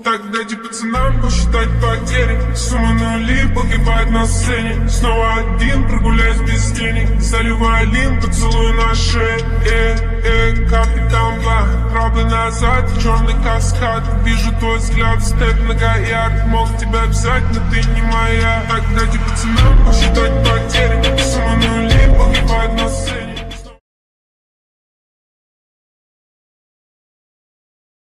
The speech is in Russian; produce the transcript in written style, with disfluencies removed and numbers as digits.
Так дайте пацанам посчитать потери. Сумма нули погибает на сцене. Снова один, прогуляюсь без денег. Заливаю лин, поцелуй на шее. Капитан Бла, траблы назад, черный каскад. Вижу твой взгляд, степ многоярд. Мог тебя взять, но ты не моя. Так дайте пацанам посчитать потери.